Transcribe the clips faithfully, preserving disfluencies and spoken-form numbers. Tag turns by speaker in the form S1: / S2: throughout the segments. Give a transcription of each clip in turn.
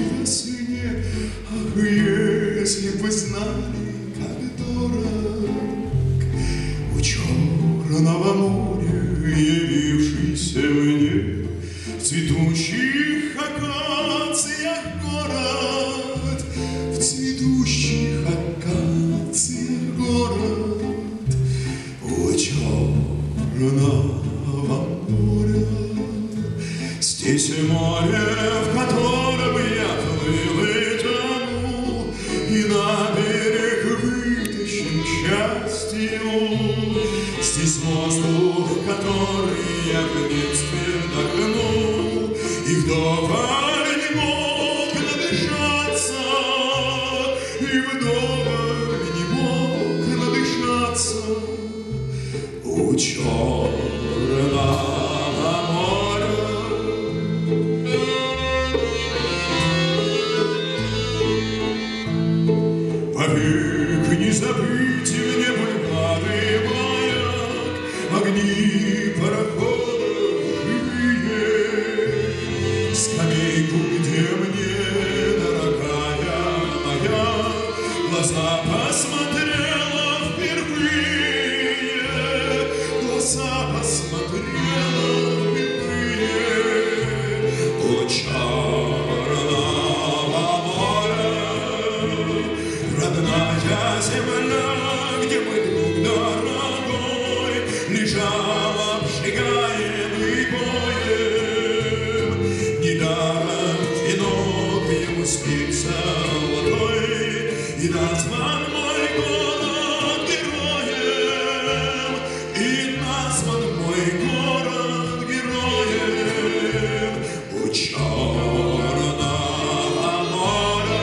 S1: весне. Ах, если бы знали, как дорог у черного моря явившийся мне в цветущих акациях город, в цветущих акациях город у черного моря. Здесь море, в котором я плыл и тонул, и на берег вытащен счастью. Здесь воздух, который я в детстве вдохнул, и вдоволь не мог надышаться, и вдоволь не мог надышаться у черного моря. Повек не забыть мне бульвары, маяк, огни пароходов живые, скамейку, где мне, дорогая моя, глаза посмотрела впервые, глаза посмотрела впервые у черного моря. Родная земля, где мой друг дорогой лежал обжигаемый боем, недаром венок ему спится золотой, и назван мой город героем, и назван мой город героем у черного моря.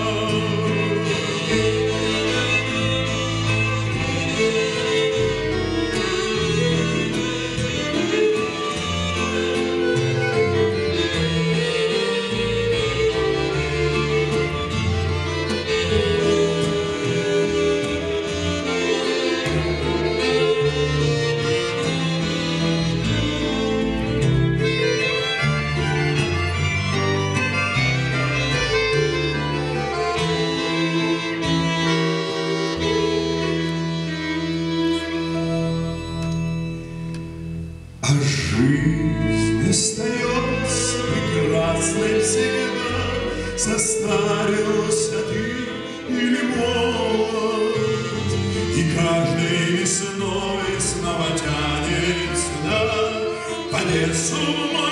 S1: А жизнь остается прекрасной всегда, состарился ты или молод, и каждой весной снова тянет сюда по лесу.